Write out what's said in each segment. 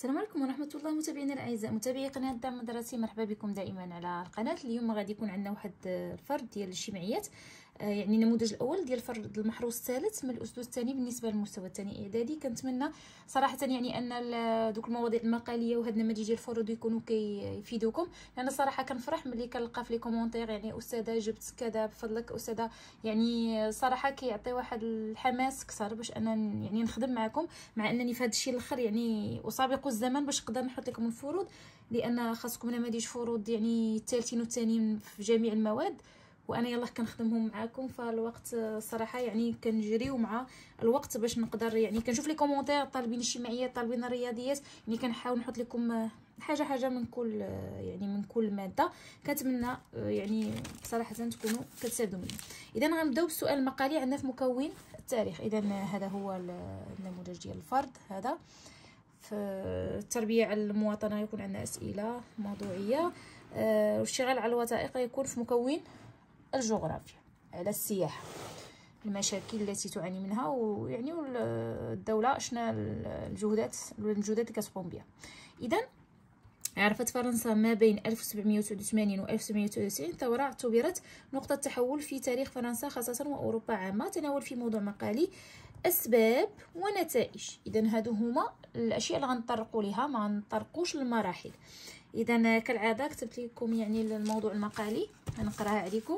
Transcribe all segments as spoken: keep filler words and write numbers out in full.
السلام عليكم ورحمه الله متابعينا الاعزاء، متابعي قناه دعم مدرسي، مرحبا بكم دائما على القناه. اليوم غادي يكون عندنا واحد الفرد ديال الاجتماعيات، يعني النموذج الاول ديال الفرد المحروس الثالث من الاسلوب الثاني بالنسبه للمستوى الثاني اعدادي. كنتمنى صراحه يعني ان دوك المواضيع المقاليه وهاد النماذج ديال الفروض يكونوا كيفيدوكم، لان صراحه كنفرح ملي كنلقى في لي كومونتير يعني استاذه جبت كذا بفضلك استاذه، يعني صراحه كيعطي واحد الحماس كثر باش انا يعني نخدم معكم، مع انني في هذا الشيء الاخر يعني اسابق الزمن باش نقدر نحط لكم الفروض، لان خاصكم نماذج فروض يعني الثالثين والثانيين في جميع المواد، وانا يلاه كنخدمهم معاكم. فالوقت صراحه يعني كنجريو مع الوقت باش نقدر يعني كنشوف لي كومونتير طالبين اجتماعيات طالبين الرياضيات، يعني كنحاول نحط لكم حاجه حاجه من كل يعني من كل ماده. كنتمنى يعني صراحه تكونوا كتستافدوا منه. اذا غنبداو بالسؤال المقالي. عندنا في مكون التاريخ، اذا هذا هو النموذج ديال الفرد. هذا في التربيه على المواطنه يكون عندنا اسئله موضوعيه، والاشتغال على الوثائق يكون في مكون الجغرافيا على السياحه، المشاكل التي تعاني منها ويعني الدوله شنو الجهودات الجهودات اللي كتقوم بها. اذا عرفت فرنسا ما بين ألف وسبعمائة وتسعة وثمانين و ألف وسبعمائة وثلاثة وتسعين ثوره اعتبرت نقطه تحول في تاريخ فرنسا خاصه واوروبا عامه. تناول في موضوع مقالي اسباب ونتائج. اذا هادو هما الاشياء اللي غنطرقوا ليها، ما غنطرقوش للمراحل. اذا كالعاده كتبت لكم يعني الموضوع المقالي غنقراها عليكم.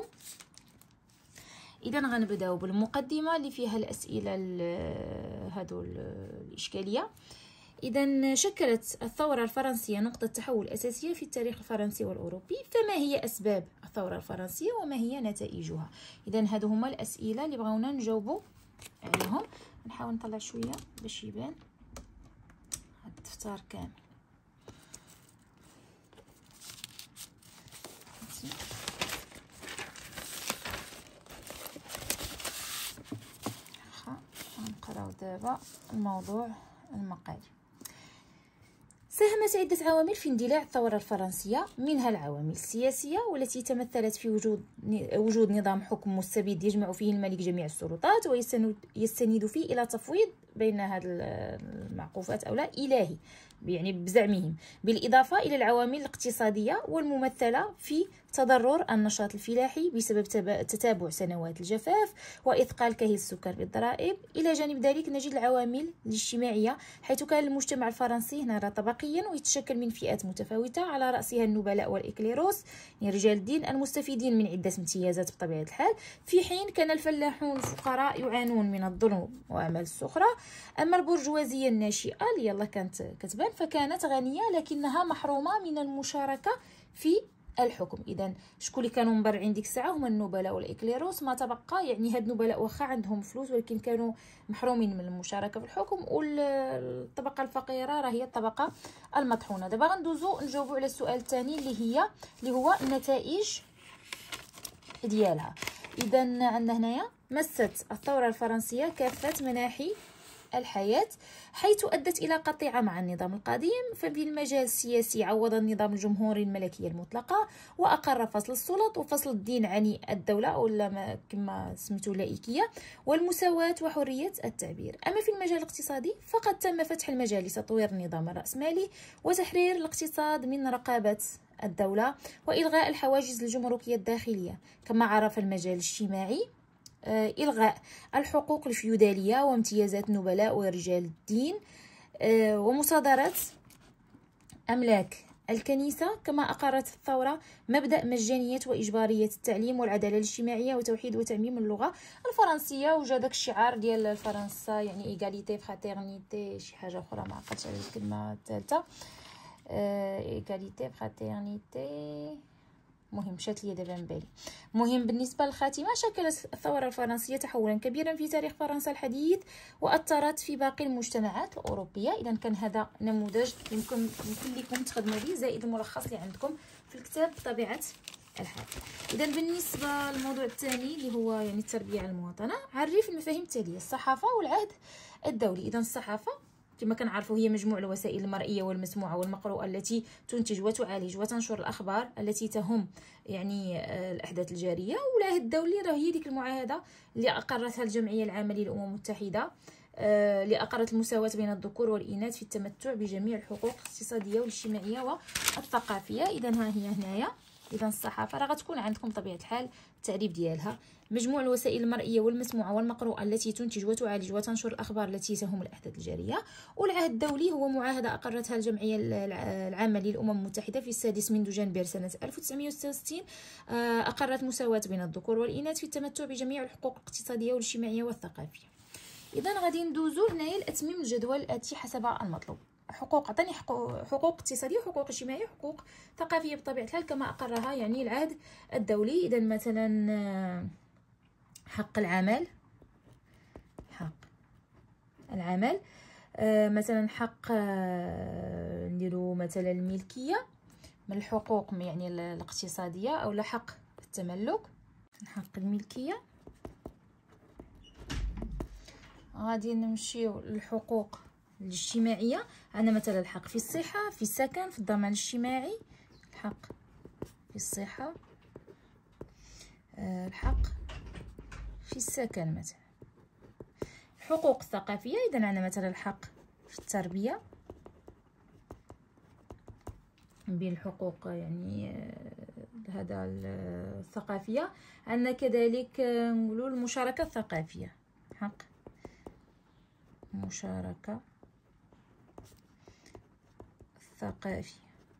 اذا غنبداو بالمقدمه اللي فيها الاسئله هادو الاشكاليه. اذا شكلت الثوره الفرنسيه نقطه تحول اساسيه في التاريخ الفرنسي والاوروبي، فما هي اسباب الثوره الفرنسيه وما هي نتائجها؟ اذا هادو هما الاسئله اللي بغاونا نجاوبوا عليهم. نحاول نطلع شويه باش يبان هاد الدفتر كامل. نقراو دابا الموضوع المقالي. ساهمت عدة عوامل في اندلاع الثورة الفرنسية، منها العوامل السياسية والتي تمثلت في وجود وجود نظام حكم مستبد يجمع فيه الملك جميع السلطات ويستند فيه إلى تفويض بين هذه المعقوفات أو لا إلهي يعني بزعمهم، بالإضافة إلى العوامل الاقتصادية والممثلة في تضرر النشاط الفلاحي بسبب تتابع سنوات الجفاف وإثقال كاهل السكر بالضرائب. إلى جانب ذلك نجد العوامل الاجتماعية، حيث كان المجتمع الفرنسي نرى طبقيا ويتشكل من فئات متفاوتة على رأسها النبلاء والإكليروس يعني رجال الدين المستفيدين من عدة امتيازات بطبيعة الحال، في حين كان الفلاحون الفقراء يعانون من الظلم وأعمال السخرة. أما البرجوازية الناشئة اللي يلا كانت كتبان فكانت غنية لكنها محرومة من المشاركة في الحكم. اذا شكون اللي كانوا مبرعين ديك الساعه؟ هما النبلاء والاكليروس. ما تبقى يعني هاد النبلاء واخا عندهم فلوس ولكن كانوا محرومين من المشاركه في الحكم، والطبقه الفقيره راه هي الطبقه المطحونه. دابا غندوزو نجاوبوا على السؤال الثاني اللي هي اللي هو النتائج ديالها. اذا عندنا هنايا مست الثوره الفرنسيه كافه مناحي الحياة، حيث أدت إلى قطيعة مع النظام القديم. ففي المجال السياسي عوض النظام الجمهوري الملكية المطلقة وأقر فصل السلط وفصل الدين عن الدولة أو ما كما سميتو اللائكية والمساواة وحرية التعبير. أما في المجال الاقتصادي فقد تم فتح المجال لتطوير النظام الرأسمالي وتحرير الاقتصاد من رقابة الدولة وإلغاء الحواجز الجمركية الداخلية. كما عرف المجال الاجتماعي إلغاء الحقوق الفيودالية وامتيازات النبلاء ورجال الدين ومصادرة أملاك الكنيسة. كما أقرت الثورة مبدأ مجانية وإجبارية التعليم والعدالة الاجتماعية وتوحيد وتعميم اللغة الفرنسية. وجا داك الشعار ديال فرنسا يعني إيغاليتي فراترنيتي شي حاجة أخرى ما عقلتش على الكلمة الثالثة، إيغاليتي فراترنيتي، مهم مشات لي دابا من بالي. مهم بالنسبه للخاتمه، شكلت الثوره الفرنسيه تحولا كبيرا في تاريخ فرنسا الحديث واثرت في باقي المجتمعات الاوروبيه. اذا كان هذا نموذج يمكن يمكن لكم تخدموا به زائد الملخص اللي عندكم في الكتاب بطبيعه الحال. اذا بالنسبه للموضوع الثاني اللي هو يعني التربيه على المواطنه، عرف المفاهيم التاليه: الصحافه والعهد الدولي. اذا الصحافه كما كنعرفوا هي مجموع الوسائل المرئيه والمسموعه والمقروءه التي تنتج وتعالج وتنشر الاخبار التي تهم يعني الاحداث الجاريه. والعهد الدولي راه هي ديك المعاهده اللي اقرتها الجمعيه العامه للامم المتحده آه لأقرت المساواة بين الذكور والإناث في التمتع بجميع الحقوق الاقتصادية والاجتماعية والثقافية. إذا ها هي هنايا. إذا الصحافة راه غتكون عندكم بطبيعة الحال التعريف ديالها: مجموع الوسائل المرئية والمسموعة والمقروءة التي تنتج وتعالج وتنشر الأخبار التي تهم الأحداث الجارية. والعهد الدولي هو معاهدة أقرتها الجمعية العامة للأمم المتحدة في السادس من دجنبر سنة ألف وتسعمائة وستة وستين. أقرت مساواة بين الذكور والإناث في التمتع بجميع الحقوق الاقتصادية والاجتماعية والثقافية. إذا غادي ندوزو هنايا لتتميم الجدول الآتي حسب المطلوب. حقوق عطاني حقوق, حقوق اقتصاديه وحقوق اجتماعيه وحقوق ثقافيه بطبيعه الحال كما اقرها يعني العهد الدولي. اذا مثلا حق العمل، حق العمل آه مثلا حق آه نديرو مثلا الملكيه من الحقوق يعني الاقتصاديه، او لا حق التملك، حق الملكيه. غادي نمشيو للحقوق الاجتماعيه. عندنا مثلا الحق في الصحه، في السكن، في الضمان الاجتماعي، الحق في الصحه، أه الحق في السكن مثلا. الحقوق الثقافيه، اذا عندنا مثلا الحق في التربيه، بين الحقوق يعني أه هذا الثقافيه. عندنا كذلك أه نقولوا المشاركه الثقافيه، حق مشاركه الثقافي.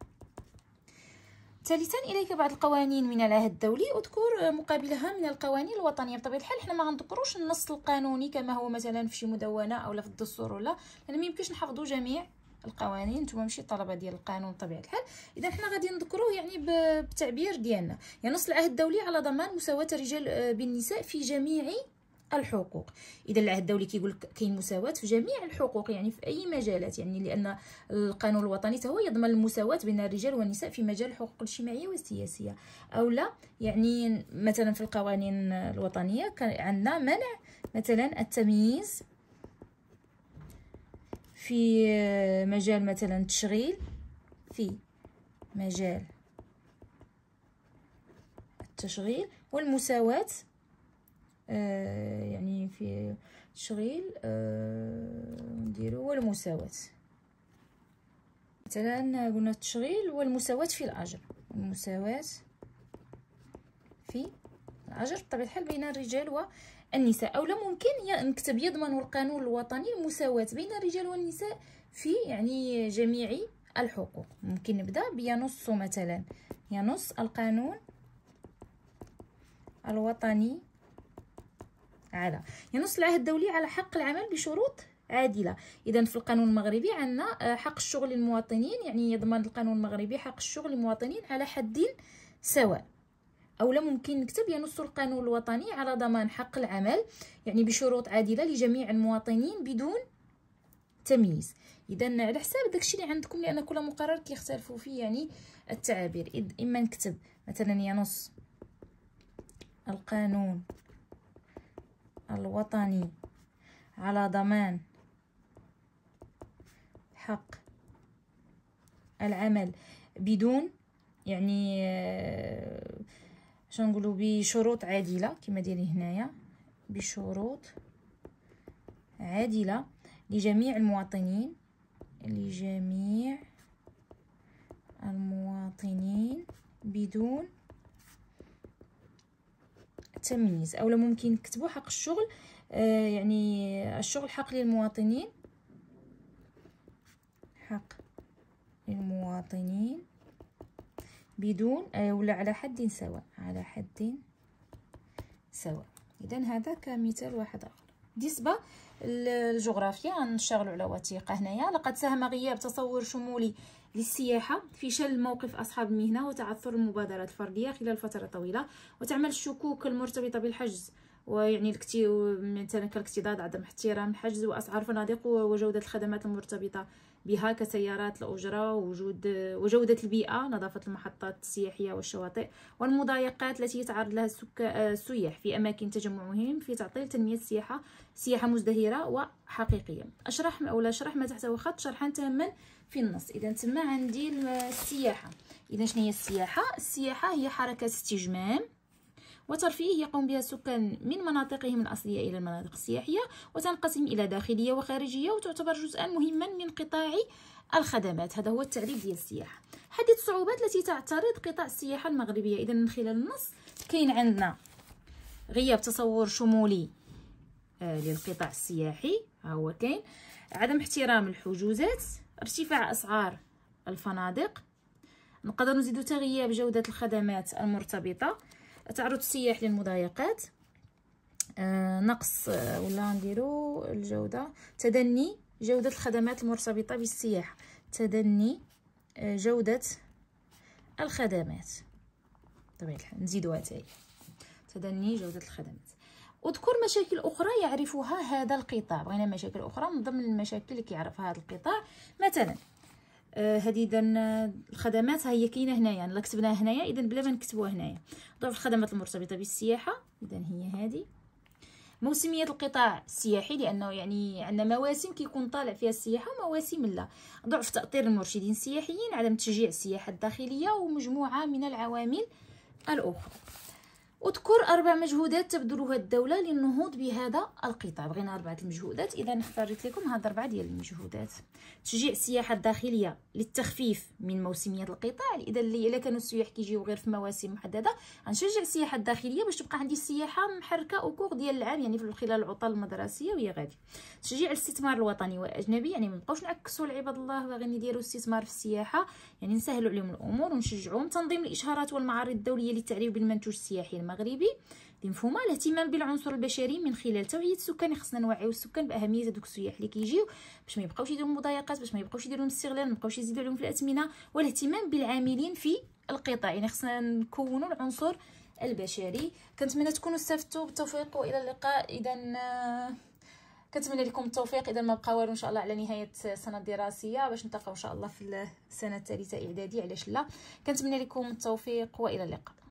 ثالثا اليك بعض القوانين من العهد الدولي، اذكر مقابلها من القوانين الوطنيه. بطبيعه الحال حنا ما غنذكروش النص القانوني كما هو مثلا في شي مدونه او لا في الدستور ولا، لان ما يمكنش نحفظوا جميع القوانين، نتوما ماشي طلبه ديال القانون بطبيعه الحال. اذا حنا غادي نذكروه يعني بالتعبير ديالنا. ينص العهد الدولي على ضمان مساواه الرجال بالنساء في جميع الحقوق. اذا العهد الدولي كيقول لك كاين مساواه في جميع الحقوق، يعني في اي مجالات، يعني لان القانون الوطني هو يضمن المساواه بين الرجال والنساء في مجال الحقوق الاجتماعيه والسياسيه. او لا يعني مثلا في القوانين الوطنيه كان عندنا منع مثلا التمييز في مجال مثلا التشغيل، في مجال التشغيل، والمساواه آه يعني في التشغيل آه نديرو والمساواة. مثلا قلنا التشغيل والمساواة في الأجر، المساواة في الأجر بطبيعة الحال بين الرجال والنساء. أو لا ممكن نكتب يضمن القانون الوطني المساواة بين الرجال والنساء في يعني جميع الحقوق. ممكن نبدأ بينص مثلا، ينص القانون الوطني على، ينص العهد الدولي على حق العمل بشروط عادله. اذا في القانون المغربي عندنا حق الشغل للمواطنين، يعني يضمن القانون المغربي حق الشغل للمواطنين على حد سواء. او لا ممكن نكتب ينص القانون الوطني على ضمان حق العمل يعني بشروط عادله لجميع المواطنين بدون تمييز. اذا على حساب داكشي اللي عندكم، لان كل مقرر كيختلفوا فيه يعني التعابير. اما نكتب مثلا ينص القانون الوطني على ضمان حق العمل بدون يعني شنو نقولوا بشروط عادله كما دايرين هنايا، بشروط عادله لجميع المواطنين، لجميع المواطنين بدون تمييز. اولا ممكن نكتبوا حق الشغل آه يعني الشغل حق للمواطنين، حق للمواطنين بدون آه ولا على حد سواء، على حد سواء. اذا هذا كمثال واحد اخر. بالنسبه للجغرافيا غنشتغلوا على وثيقه هنايا. لقد ساهم غياب تصور شمولي للسياحة في شل موقف أصحاب المهنة وتعثر المبادرات الفردية خلال فترة طويلة، وتعمل الشكوك المرتبطة بالحجز ويعني الكتي مثلا كالاكتضاد، عدم احترام الحجز، وأسعار فنادق وجودة الخدمات المرتبطة بها كسيارات الأجرة، وجود وجودة البيئة، نظافة المحطات السياحية والشواطئ، والمضايقات التي يتعرض لها السياح في أماكن تجمعهم في تعطيل تنمية السياحة سياحة مزدهرة وحقيقية. أشرح أو لا أشرح ما تحته خط شرحا تاما في النص. إذا تما عندي السياحة. إذا شنو هي السياحة؟ السياحة هي حركة استجمام وترفيه يقوم بها السكان من مناطقهم الأصلية إلى المناطق السياحية، وتنقسم إلى داخلية وخارجية، وتعتبر جزءا مهما من قطاع الخدمات. هذا هو التعريف ديال السياحة. حدد الصعوبات التي تعترض قطاع السياحة المغربية. إذا من خلال النص كاين عندنا غياب تصور شمولي آه للقطاع السياحي، ها هو كاين عدم احترام الحجوزات، ارتفاع أسعار الفنادق، نقدر نزيدو تغياب جودة الخدمات المرتبطة، تعرض السياح للمضايقات، آه نقص آه ولا نديرو الجودة، تدني جودة الخدمات المرتبطة بالسياحة، تدني آه جودة الخدمات بطبيعة الحال نزيدوها تاهي، تدني جودة الخدمات. اذكر مشاكل اخرى يعرفها هذا القطاع. بغينا مشاكل اخرى من ضمن المشاكل اللي كيعرفها هذا القطاع، مثلا هذه اذا الخدمات ها هي كاينه هنايا، لا كتبناها هنايا اذا بلا ما نكتبوها هنايا. ضعف الخدمات المرتبطه بالسياحه، اذا هي هذه. موسميه القطاع السياحي، لانه يعني عندنا مواسم كيكون طالع فيها السياحه ومواسم لا. ضعف تاطير المرشدين السياحيين، عدم تشجيع السياحه الداخليه، ومجموعه من العوامل الاخرى. اذكر اربع مجهودات تبذلها الدوله للنهوض بهذا القطاع. بغينا اربعه المجهودات، اذا اختاريت لكم هاد اربعه ديال المجهودات. تشجيع السياحه الداخليه للتخفيف من موسميه القطاع. اذا اللي الا كانوا السياح كيجيو غير في مواسم محدده، غنشجع السياحه الداخليه باش تبقى عندي السياحه محركه او كور ديال العام، يعني في خلال العطل المدرسيه وهي غادي. تشجيع الاستثمار الوطني والاجنبي، يعني ما نبقاوش نعكسوا العباد الله باغيين يديروا استثمار في السياحه، يعني نسهلوا عليهم الامور ونشجعوهم. تنظيم الاشهارات والمعارض الدوليه للتعريف بالمنتوج السياحي المغربي، دي مفهومه. الاهتمام بالعنصر البشري من خلال توعيه السكان، خصنا نوعيو السكان باهميه هذوك السياح اللي كيجيو باش ما يبقاوش يديروا مضايقات، باش ما يبقاوش يديروا استغلال، ما يبقاوش يزيدوا عليهم في الاثمنه. والاهتمام بالعاملين في القطاع، يعني خصنا نكونوا العنصر البشري. كنتمنى تكونوا استفدتوا. بالتوفيق والى اللقاء. اذا كنتمنى لكم التوفيق. اذا ما بقى والو ان شاء الله على نهايه السنه الدراسيه باش نلتقاو ان شاء الله في السنه الثالثه اعدادي، علاش لا. كنتمنى لكم التوفيق والى اللقاء.